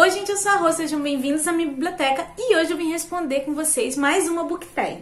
Oi gente, eu sou a Rô, sejam bem-vindos à minha biblioteca e hoje eu vim responder com vocês mais uma book tag.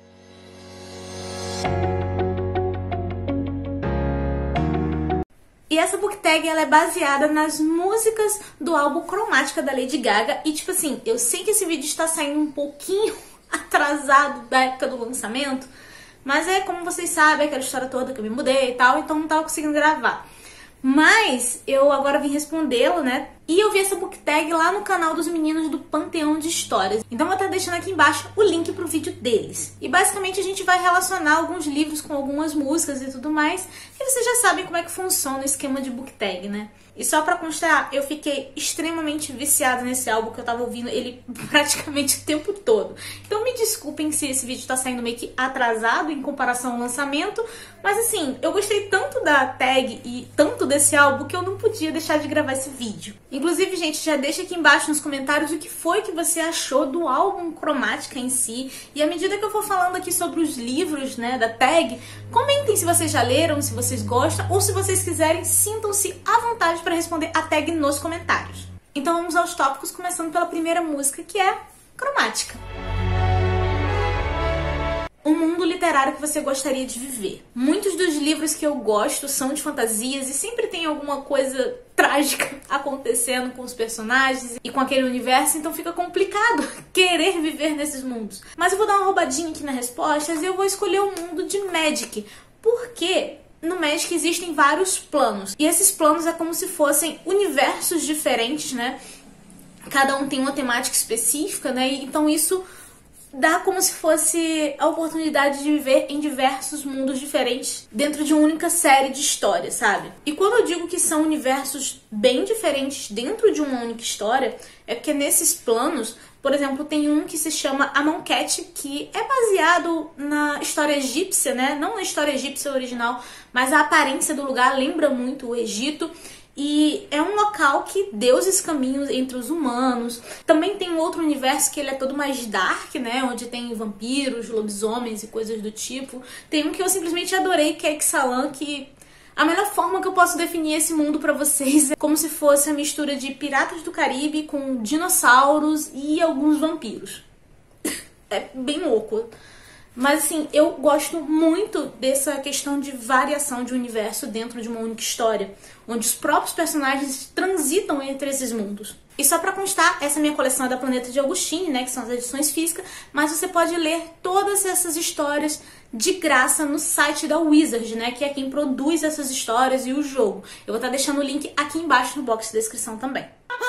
E essa book tag ela é baseada nas músicas do álbum Cromática da Lady Gaga e tipo assim, eu sei que esse vídeo está saindo um pouquinho atrasado da época do lançamento, mas é como vocês sabem, aquela história toda que eu me mudei e tal, então não tava conseguindo gravar. Mas eu agora vim respondê-lo, né? E eu vi essa book tag lá no canal dos meninos do Panteão de Histórias. Então vou estar deixando aqui embaixo o link pro vídeo deles. E basicamente a gente vai relacionar alguns livros com algumas músicas e tudo mais. E vocês já sabem como é que funciona o esquema de book tag, né? E só pra constar, eu fiquei extremamente viciada nesse álbum, que eu tava ouvindo ele praticamente o tempo todo. Então me desculpem se esse vídeo tá saindo meio que atrasado em comparação ao lançamento, mas assim, eu gostei tanto da tag e tanto desse álbum que eu não podia deixar de gravar esse vídeo. Inclusive, gente, já deixa aqui embaixo nos comentários o que foi que você achou do álbum Cromática em si. E à medida que eu for falando aqui sobre os livros, né, da tag, comentem se vocês já leram, se vocês gostam, ou se vocês quiserem, sintam-se à vontade para responder a tag nos comentários. Então vamos aos tópicos, começando pela primeira música, que é Cromática. Um mundo literário que você gostaria de viver. Muitos dos livros que eu gosto são de fantasias e sempre tem alguma coisa trágica acontecendo com os personagens e com aquele universo, então fica complicado querer viver nesses mundos. Mas eu vou dar uma roubadinha aqui nas respostas e eu vou escolher o mundo de Magic, porque no Magic existem vários planos, e esses planos é como se fossem universos diferentes, né? Cada um tem uma temática específica, né? Então isso dá como se fosse a oportunidade de viver em diversos mundos diferentes dentro de uma única série de histórias, sabe? E quando eu digo que são universos bem diferentes dentro de uma única história, é porque nesses planos, por exemplo, tem um que se chama Amonkhet, que é baseado na história egípcia, né? Não na história egípcia original, mas a aparência do lugar lembra muito o Egito. E é um local que deuses caminham entre os humanos. Também tem um outro universo que ele é todo mais dark, né? Onde tem vampiros, lobisomens e coisas do tipo. Tem um que eu simplesmente adorei, que é Ixalan, que a melhor forma que eu posso definir esse mundo pra vocês é como se fosse a mistura de Piratas do Caribe com dinossauros e alguns vampiros. É bem louco. Mas assim, eu gosto muito dessa questão de variação de universo dentro de uma única história, onde os próprios personagens transitam entre esses mundos. E só pra constar, essa minha coleção é da Planeta de Augustine, né, que são as edições físicas, mas você pode ler todas essas histórias de graça no site da Wizard, né, que é quem produz essas histórias e o jogo. Eu vou estar deixando o link aqui embaixo no box de descrição também.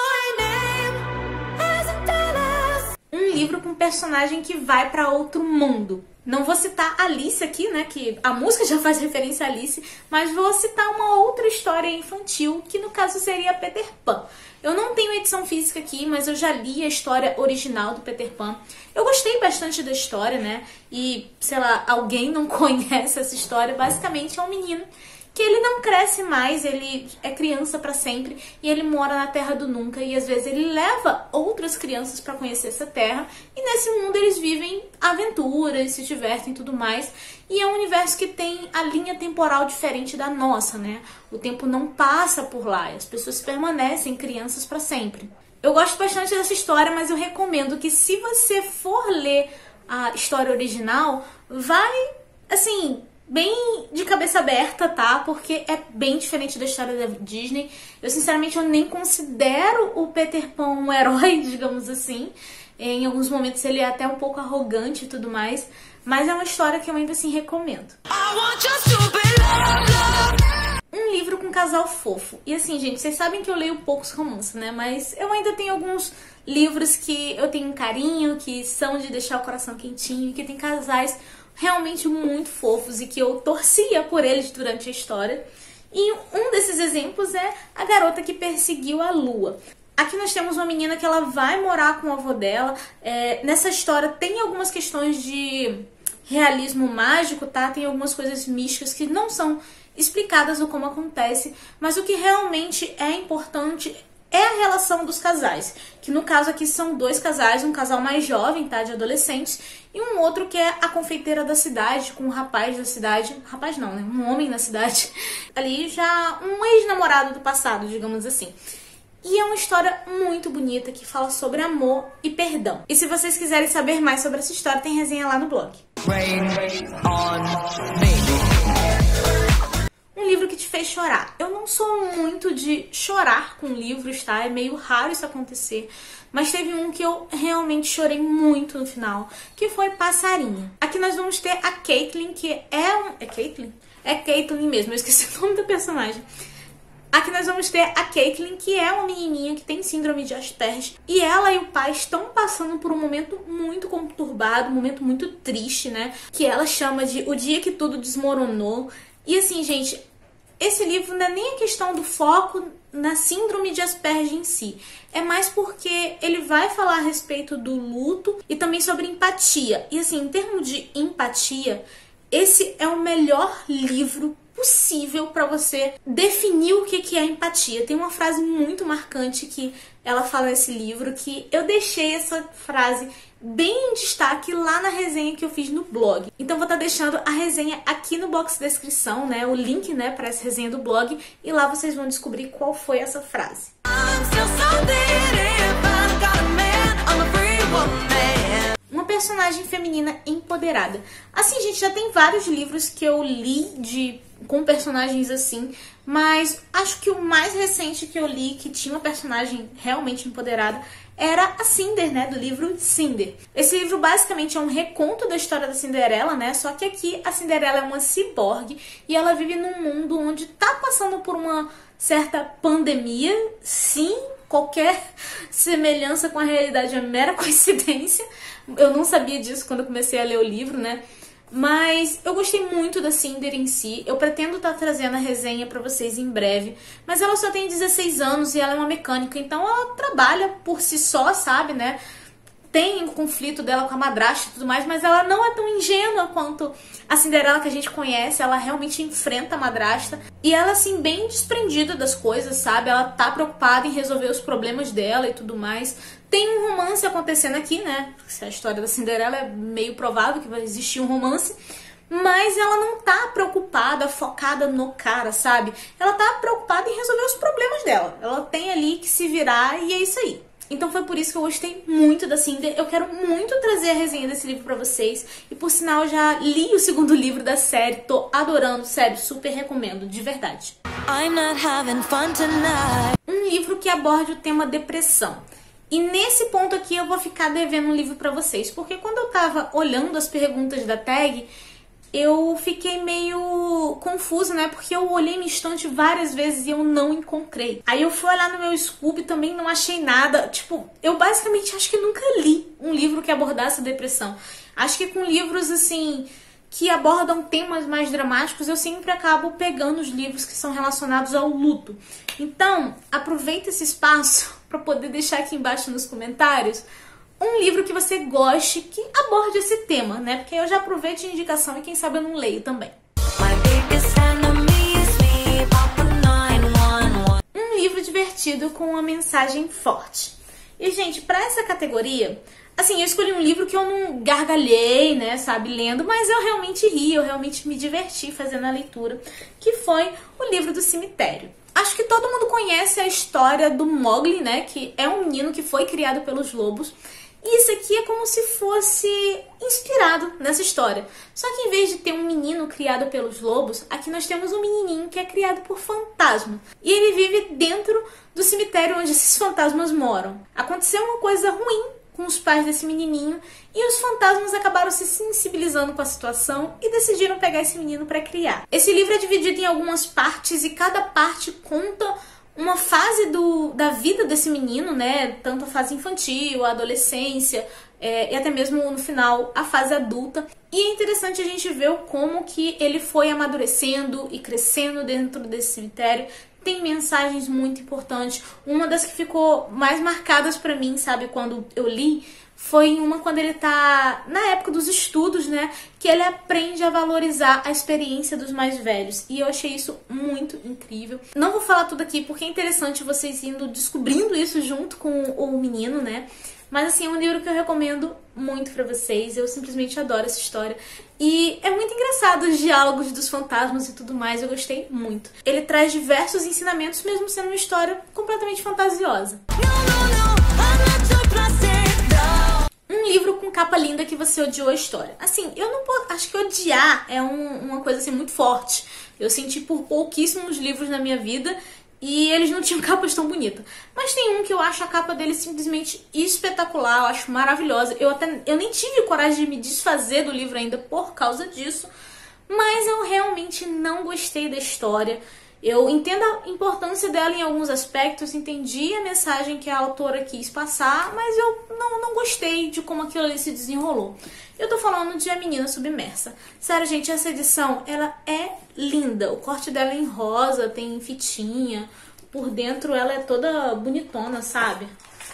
Um livro com um personagem que vai pra outro mundo. Não vou citar Alice aqui, né, que a música já faz referência a Alice, mas vou citar uma outra história infantil, que no caso seria Peter Pan. Eu não tenho edição física aqui, mas eu já li a história original do Peter Pan. Eu gostei bastante da história, né, e, sei lá, alguém não conhece essa história, basicamente é um menino que ele não cresce mais, ele é criança pra sempre e ele mora na Terra do Nunca e às vezes ele leva outras crianças pra conhecer essa terra e nesse mundo eles vivem aventuras, se divertem e tudo mais. E é um universo que tem a linha temporal diferente da nossa, né? O tempo não passa por lá e as pessoas permanecem crianças pra sempre. Eu gosto bastante dessa história, mas eu recomendo que se você for ler a história original, vai, assim, bem de cabeça aberta, tá? Porque é bem diferente da história da Disney. Eu, sinceramente, eu nem considero o Peter Pan um herói, digamos assim. Em alguns momentos ele é até um pouco arrogante e tudo mais. Mas é uma história que eu ainda assim recomendo. Um livro com casal fofo. E assim, gente, vocês sabem que eu leio poucos romances, né? Mas eu ainda tenho alguns livros que eu tenho um carinho, que são de deixar o coração quentinho, que tem casais realmente muito fofos e que eu torcia por eles durante a história. E um desses exemplos é A Garota que Perseguiu a Lua. Aqui nós temos uma menina que ela vai morar com o avô dela. Nessa história tem algumas questões de realismo mágico, tá? Tem algumas coisas místicas que não são explicadas ou como acontece, mas o que realmente é importante é a relação dos casais, que no caso aqui são dois casais, um casal mais jovem, tá, de adolescentes, e um outro que é a confeiteira da cidade, com um rapaz da cidade, rapaz não, né, um homem na cidade, ali já um ex-namorado do passado, digamos assim. E é uma história muito bonita que fala sobre amor e perdão. E se vocês quiserem saber mais sobre essa história, tem resenha lá no blog. Um livro que te fez chorar. Eu não sou muito de chorar com livros, tá? É meio raro isso acontecer. Mas teve um que eu realmente chorei muito no final, que foi Passarinho. Aqui nós vamos ter a Caitlin, que é Caitlin? É Caitlin mesmo, eu esqueci o nome da personagem. Aqui nós vamos ter a Caitlin, que é uma menininha que tem síndrome de Asperger. E ela e o pai estão passando por um momento muito conturbado, um momento muito triste, né? Que ela chama de O Dia que Tudo Desmoronou. E assim, gente, esse livro não é nem a questão do foco na síndrome de Asperger em si. É mais porque ele vai falar a respeito do luto e também sobre empatia. E assim, em termos de empatia, esse é o melhor livro possível para você definir o que é empatia. Tem uma frase muito marcante que ela fala nesse livro, que eu deixei essa frase bem em destaque lá na resenha que eu fiz no blog. Então vou estar deixando a resenha aqui no box de descrição, né, o link, né, para essa resenha do blog, e lá vocês vão descobrir qual foi essa frase. Uma personagem feminina empoderada. Assim, gente, já tem vários livros que eu li com personagens assim, mas acho que o mais recente que eu li que tinha uma personagem realmente empoderada era a Cinder, né, do livro Cinder. Esse livro basicamente é um reconto da história da Cinderela, né, só que aqui a Cinderela é uma ciborgue e ela vive num mundo onde tá passando por uma certa pandemia. Sim, qualquer semelhança com a realidade é mera coincidência. Eu não sabia disso quando eu comecei a ler o livro, né? Mas eu gostei muito da Cinder em si. Eu pretendo estar trazendo a resenha pra vocês em breve. Mas ela só tem 16 anos e ela é uma mecânica, então ela trabalha por si só, sabe, né? Tem um conflito dela com a madrasta e tudo mais, mas ela não é tão ingênua quanto a Cinderela que a gente conhece. Ela realmente enfrenta a madrasta. E ela, assim, bem desprendida das coisas, sabe? Ela tá preocupada em resolver os problemas dela e tudo mais. Tem um romance acontecendo aqui, né? Se a história da Cinderela é meio provável que vai existir um romance. Mas ela não tá preocupada, focada no cara, sabe? Ela tá preocupada em resolver os problemas dela. Ela tem ali que se virar e é isso aí. Então foi por isso que eu gostei muito da Cinder. Eu quero muito trazer a resenha desse livro pra vocês. E por sinal, eu já li o segundo livro da série. Tô adorando, sério, super recomendo, de verdade. I'm not having fun tonight. Um livro que aborde o tema depressão. E nesse ponto aqui eu vou ficar devendo um livro pra vocês. Porque quando eu tava olhando as perguntas da tag, eu fiquei meio confusa, né? Porque eu olhei minha estante várias vezes e eu não encontrei. Aí eu fui olhar no meu Scooby e também não achei nada. Tipo, eu basicamente acho que nunca li um livro que abordasse a depressão. Acho que com livros, assim, que abordam temas mais dramáticos, eu sempre acabo pegando os livros que são relacionados ao luto. Então, aproveita esse espaço para poder deixar aqui embaixo nos comentários um livro que você goste que aborde esse tema, né? Porque eu já aproveito a indicação e quem sabe eu não leio também. Um livro divertido com uma mensagem forte. E, gente, pra essa categoria, assim, eu escolhi um livro que eu não gargalhei, né, sabe, lendo, mas eu realmente ri, eu realmente me diverti fazendo a leitura, que foi o livro do cemitério. Acho que todo mundo conhece a história do Mowgli, né, que é um menino que foi criado pelos lobos. E isso aqui é como se fosse inspirado nessa história. Só que em vez de ter um menino criado pelos lobos, aqui nós temos um menininho que é criado por fantasma. E ele vive dentro do cemitério onde esses fantasmas moram. Aconteceu uma coisa ruim com os pais desse menininho e os fantasmas acabaram se sensibilizando com a situação e decidiram pegar esse menino para criar. Esse livro é dividido em algumas partes e cada parte conta uma fase da vida desse menino, né? Tanto a fase infantil, a adolescência, e até mesmo no final a fase adulta. E é interessante a gente ver como que ele foi amadurecendo e crescendo dentro desse cemitério. Tem mensagens muito importantes. Uma das que ficou mais marcadas pra mim, sabe, quando eu li, foi uma quando ele tá na época dos estudos, né? Que ele aprende a valorizar a experiência dos mais velhos. E eu achei isso muito incrível. Não vou falar tudo aqui porque é interessante vocês indo descobrindo isso junto com o menino, né? Mas assim, é um livro que eu recomendo muito pra vocês. Eu simplesmente adoro essa história. E é muito engraçado os diálogos dos fantasmas e tudo mais. Eu gostei muito. Ele traz diversos ensinamentos, mesmo sendo uma história completamente fantasiosa. Um livro com capa linda que você odiou a história. Assim, eu não posso... Acho que odiar é uma coisa assim muito forte. Eu senti por pouquíssimos livros na minha vida e eles não tinham capas tão bonitas. Mas tem um que eu acho a capa dele simplesmente espetacular, eu acho maravilhosa. Eu nem tive coragem de me desfazer do livro ainda por causa disso, mas eu realmente não gostei da história. Eu entendo a importância dela em alguns aspectos, entendi a mensagem que a autora quis passar, mas eu não gostei de como aquilo ali se desenrolou. Eu tô falando de A Menina Submersa. Sério, gente, essa edição, ela é linda. O corte dela é em rosa, tem fitinha. Por dentro ela é toda bonitona, sabe?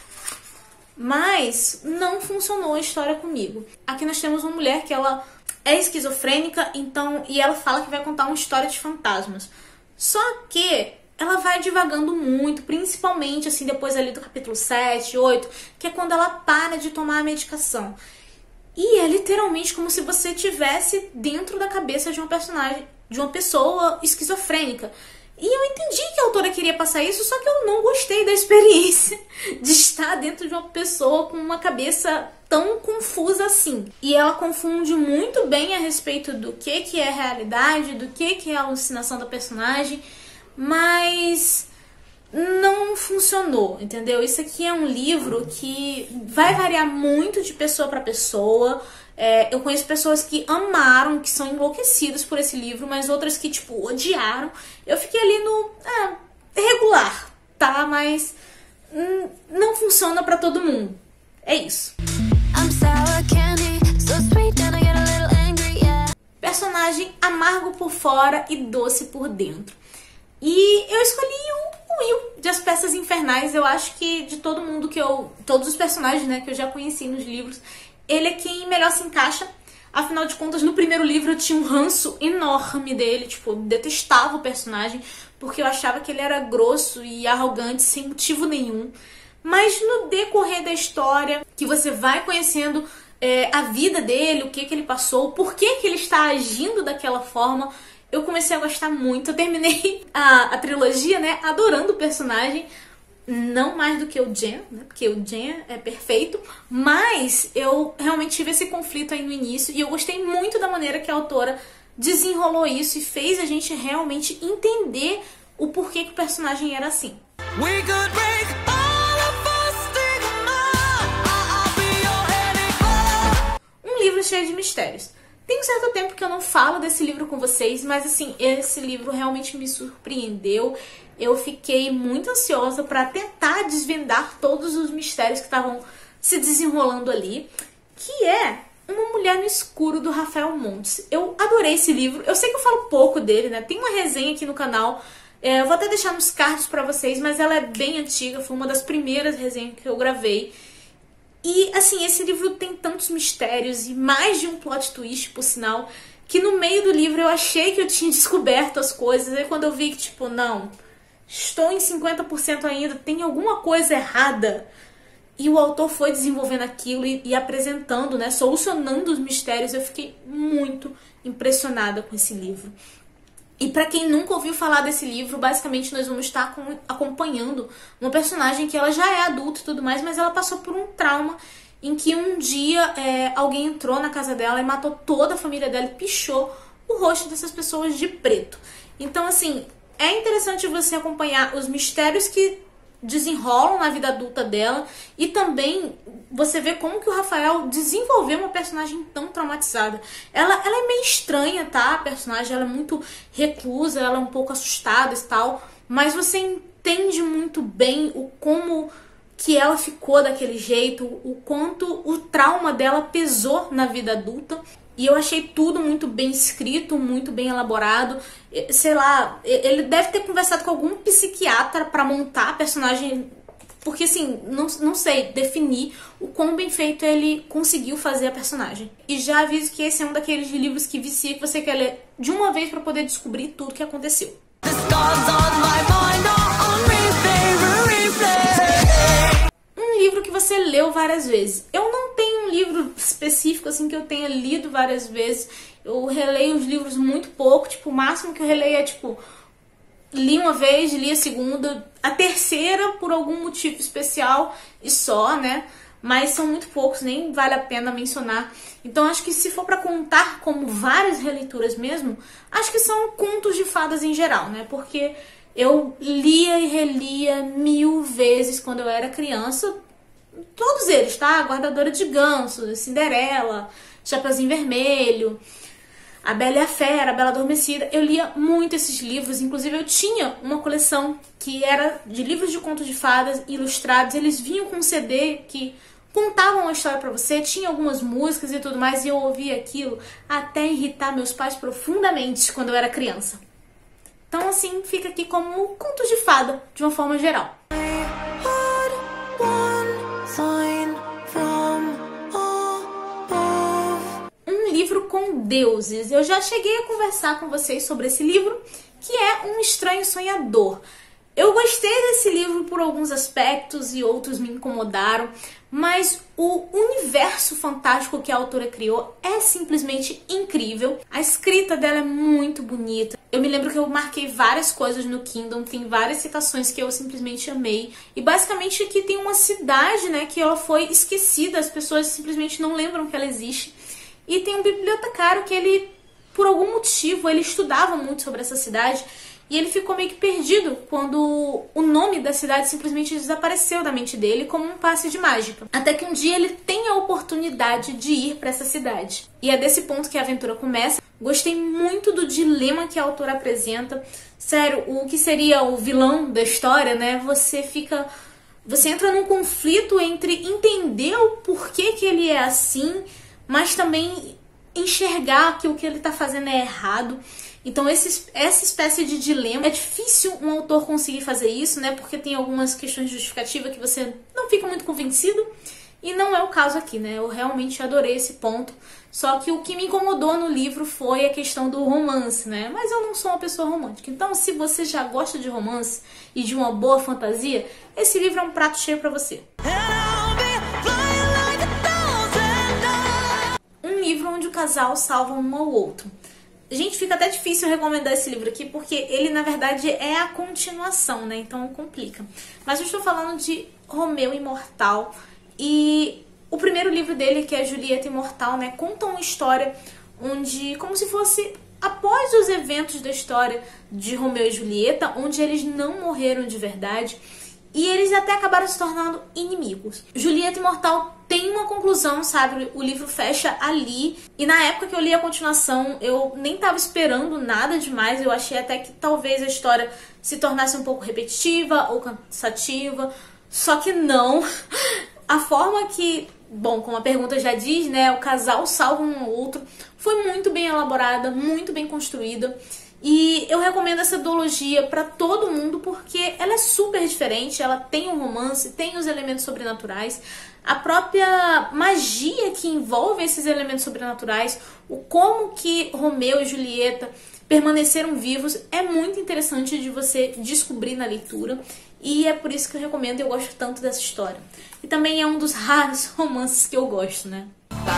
Mas não funcionou a história comigo. Aqui nós temos uma mulher que ela é esquizofrênica, e ela fala que vai contar uma história de fantasmas. Só que ela vai divagando muito, principalmente assim depois ali do capítulo 7, 8, que é quando ela para de tomar a medicação. E é literalmente como se você estivesse dentro da cabeça de uma personagem, de uma pessoa esquizofrênica. E eu entendi que a autora queria passar isso, só que eu não gostei da experiência de estar dentro de uma pessoa com uma cabeça tão confusa assim. E ela confunde muito bem a respeito do que é realidade, do que é a alucinação da personagem, mas não funcionou, entendeu? Isso aqui é um livro que vai variar muito de pessoa para pessoa. Eu conheço pessoas que amaram, que são enlouquecidas por esse livro, mas outras que, tipo, odiaram. Eu fiquei ali no... regular, tá? Mas não funciona pra todo mundo. É isso. Personagem amargo por fora e doce por dentro. E eu escolhi o Will, de As Peças Infernais. Eu acho que de todo mundo todos os personagens, né, que eu já conheci nos livros, ele é quem melhor se encaixa. Afinal de contas, no primeiro livro eu tinha um ranço enorme dele. Tipo, eu detestava o personagem, porque eu achava que ele era grosso e arrogante sem motivo nenhum. Mas no decorrer da história, que você vai conhecendo a vida dele, o que ele passou, por que ele está agindo daquela forma, eu comecei a gostar muito. Eu terminei a trilogia, né, adorando o personagem. Não mais do que o Jen, né? Porque o Jen é perfeito, mas eu realmente tive esse conflito aí no início e eu gostei muito da maneira que a autora desenrolou isso e fez a gente realmente entender o porquê que o personagem era assim. Um livro cheio de mistérios. Tem um certo tempo que eu não falo desse livro com vocês, mas assim, esse livro realmente me surpreendeu. Eu fiquei muito ansiosa para tentar desvendar todos os mistérios que estavam se desenrolando ali, que é Uma Mulher no Escuro, do Rafael Montes. Eu adorei esse livro. Eu sei que eu falo pouco dele, né? Tem uma resenha aqui no canal. Eu vou até deixar nos cards para vocês, mas ela é bem antiga. Foi uma das primeiras resenhas que eu gravei. E, assim, esse livro tem tantos mistérios e mais de um plot twist, por sinal, que no meio do livro eu achei que eu tinha descoberto as coisas. Aí quando eu vi que, tipo, não, estou em 50% ainda, tem alguma coisa errada. E o autor foi desenvolvendo aquilo e apresentando, né, solucionando os mistérios. Eu fiquei muito impressionada com esse livro. E pra quem nunca ouviu falar desse livro, basicamente nós vamos estar acompanhando uma personagem que ela já é adulta e tudo mais, mas ela passou por um trauma em que um dia alguém entrou na casa dela e matou toda a família dela e pichou o rosto dessas pessoas de preto. Então, assim, é interessante você acompanhar os mistérios que desenrolam na vida adulta dela e também você vê como que o Rafael desenvolveu uma personagem tão traumatizada. Ela é meio estranha, tá? A personagem, ela é muito reclusa, ela é um pouco assustada e tal, mas você entende muito bem o como que ela ficou daquele jeito, o quanto o trauma dela pesou na vida adulta. E eu achei tudo muito bem escrito, muito bem elaborado. Sei lá, ele deve ter conversado com algum psiquiatra pra montar a personagem, porque assim, não sei definir o quão bem feito ele conseguiu fazer a personagem. E já aviso que esse é um daqueles livros que vicia, que você quer ler de uma vez pra poder descobrir tudo que aconteceu. Um livro que você leu várias vezes. Eu não tenho um livro específico assim que eu tenha lido várias vezes. Eu releio os livros muito pouco, tipo, o máximo que eu releio é tipo, li uma vez, li a segunda, a terceira por algum motivo especial e só, né? Mas são muito poucos, nem vale a pena mencionar. Então acho que se for pra contar como várias releituras mesmo, acho que são contos de fadas em geral, né? Porque eu lia e relia 1000 vezes quando eu era criança. Todos eles, tá? Guardadora de Gansos, Cinderela, Chapeuzinho Vermelho, A Bela e a Fera, A Bela Adormecida. Eu lia muito esses livros, inclusive eu tinha uma coleção que era de livros de contos de fadas ilustrados. Eles vinham com um CD que contavam uma história pra você, tinha algumas músicas e tudo mais, e eu ouvia aquilo até irritar meus pais profundamente quando eu era criança. Então assim, fica aqui como contos de fada, de uma forma geral. Livro com deuses. Eu já cheguei a conversar com vocês sobre esse livro, que é Um Estranho Sonhador. Eu gostei desse livro por alguns aspectos e outros me incomodaram, mas o universo fantástico que a autora criou é simplesmente incrível. A escrita dela é muito bonita. Eu me lembro que eu marquei várias coisas no Kindle, tem várias citações que eu simplesmente amei. E basicamente aqui tem uma cidade, né, que ela foi esquecida, as pessoas simplesmente não lembram que ela existe. E tem um bibliotecário que ele, por algum motivo, ele estudava muito sobre essa cidade e ele ficou meio que perdido quando o nome da cidade simplesmente desapareceu da mente dele como um passe de mágica. Até que um dia ele tem a oportunidade de ir para essa cidade. E é desse ponto que a aventura começa. Gostei muito do dilema que a autora apresenta. Sério, o que seria o vilão da história, né? Você entra num conflito entre entender o porquê que ele é assim, mas também enxergar que o que ele está fazendo é errado. Então essa espécie de dilema, é difícil um autor conseguir fazer isso, né? Porque tem algumas questões de justificativa que você não fica muito convencido, e não é o caso aqui, né? Eu realmente adorei esse ponto, só que o que me incomodou no livro foi a questão do romance, né? Mas eu não sou uma pessoa romântica, então se você já gosta de romance e de uma boa fantasia, esse livro é um prato cheio pra você. Livro onde o casal salva um ao outro. Gente, fica até difícil recomendar esse livro aqui, porque ele, na verdade, é a continuação, né? Então complica. Mas eu estou falando de Romeu Imortal. E o primeiro livro dele, que é Julieta Imortal, né? Conta uma história onde, como se fosse após os eventos da história de Romeu e Julieta, onde eles não morreram de verdade. E eles até acabaram se tornando inimigos. Julieta Imortal tem uma conclusão, sabe? O livro fecha ali. E na época que eu li a continuação, eu nem tava esperando nada demais. Eu achei até que talvez a história se tornasse um pouco repetitiva ou cansativa. Só que não. A forma que, bom, como a pergunta já diz, né? O casal salva um ao outro. Foi muito bem elaborada, muito bem construída. E eu recomendo essa duologia pra todo mundo porque ela é super diferente, ela tem um romance, tem os elementos sobrenaturais, a própria magia que envolve esses elementos sobrenaturais, o como que Romeu e Julieta permaneceram vivos, é muito interessante de você descobrir na leitura. E é por isso que eu recomendo e eu gosto tanto dessa história. E também é um dos raros romances que eu gosto, né?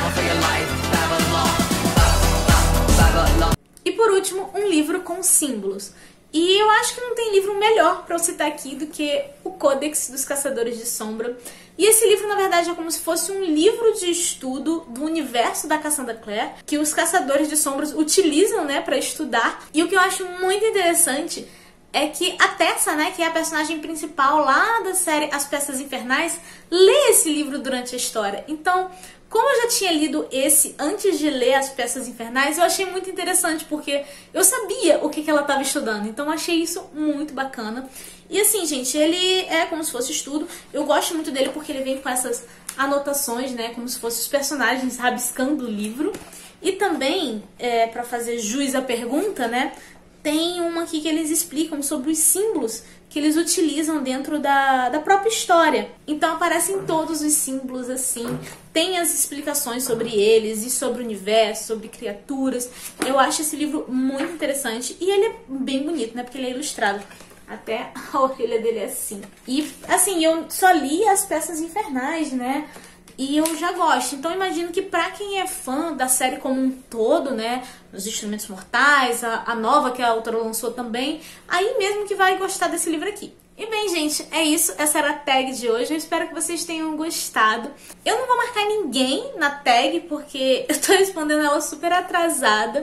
E por último, um livro com símbolos. E eu acho que não tem livro melhor para eu citar aqui do que o Codex dos Caçadores de Sombra. E esse livro, na verdade, é como se fosse um livro de estudo do universo da Cassandra Clare, que os Caçadores de Sombras utilizam, né, para estudar. E o que eu acho muito interessante é que a Tessa, né, que é a personagem principal lá da série As Peças Infernais, lê esse livro durante a história. Então, como eu já tinha lido esse antes de ler As Peças Infernais, eu achei muito interessante, porque eu sabia o que ela estava estudando. Então eu achei isso muito bacana. E assim, gente, ele é como se fosse estudo. Eu gosto muito dele porque ele vem com essas anotações, né, como se fossem os personagens rabiscando o livro. E também, para fazer jus à pergunta, né, tem uma aqui que eles explicam sobre os símbolos que eles utilizam dentro da própria história. Então aparecem todos os símbolos assim, tem as explicações sobre eles e sobre o universo, sobre criaturas. Eu acho esse livro muito interessante e ele é bem bonito, né, porque ele é ilustrado. Até a orelha dele é assim. E, assim, eu só li As Peças Infernais, né? E eu já gosto. Então, imagino que pra quem é fã da série como um todo, né? Os Instrumentos Mortais, a nova que a autora lançou também, aí mesmo que vai gostar desse livro aqui. E bem, gente, é isso. Essa era a tag de hoje. Eu espero que vocês tenham gostado. Eu não vou marcar ninguém na tag, porque eu tô respondendo ela super atrasada.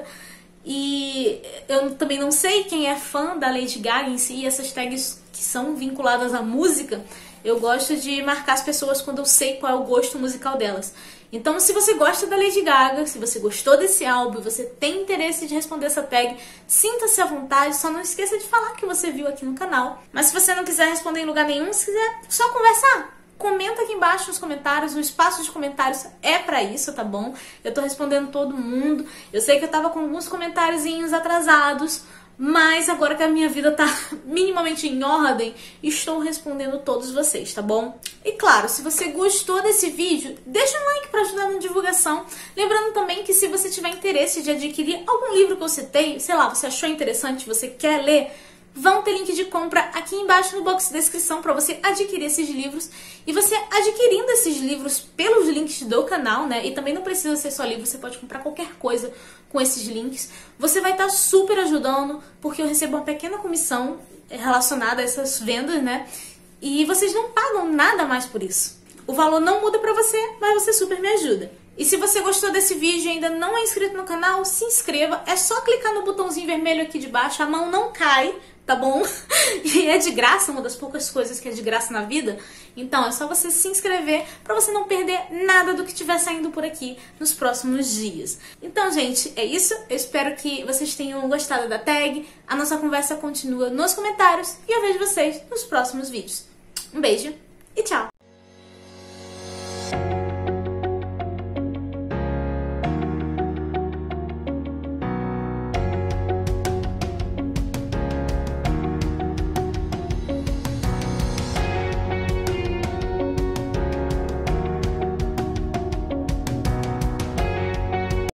E eu também não sei quem é fã da Lady Gaga em si. Essas tags que são vinculadas à música, eu gosto de marcar as pessoas quando eu sei qual é o gosto musical delas. Então, se você gosta da Lady Gaga, se você gostou desse álbum, você tem interesse de responder essa tag, sinta-se à vontade, só não esqueça de falar que você viu aqui no canal. Mas se você não quiser responder em lugar nenhum, se quiser só conversar, comenta aqui embaixo nos comentários, o espaço de comentários é pra isso, tá bom? Eu tô respondendo todo mundo, eu sei que eu tava com alguns comentáriozinhos atrasados, mas agora que a minha vida tá minimamente em ordem, estou respondendo todos vocês, tá bom? E claro, se você gostou desse vídeo, deixa um like para ajudar na divulgação. Lembrando também que se você tiver interesse de adquirir algum livro que eu citei, sei lá, você achou interessante, você quer ler, vão ter link de compra aqui embaixo no box de descrição para você adquirir esses livros. E você adquirindo esses livros pelos links do canal, né? E também não precisa ser só livro, você pode comprar qualquer coisa com esses links. Você vai estar super ajudando, porque eu recebo uma pequena comissão relacionada a essas vendas, né? E vocês não pagam nada mais por isso. O valor não muda pra você, mas você super me ajuda. E se você gostou desse vídeo e ainda não é inscrito no canal, se inscreva. É só clicar no botãozinho vermelho aqui de baixo, a mão não cai, tá bom? E é de graça, uma das poucas coisas que é de graça na vida. Então é só você se inscrever pra você não perder nada do que estiver saindo por aqui nos próximos dias. Então, gente, é isso. Eu espero que vocês tenham gostado da tag. A nossa conversa continua nos comentários e eu vejo vocês nos próximos vídeos. Um beijo e tchau!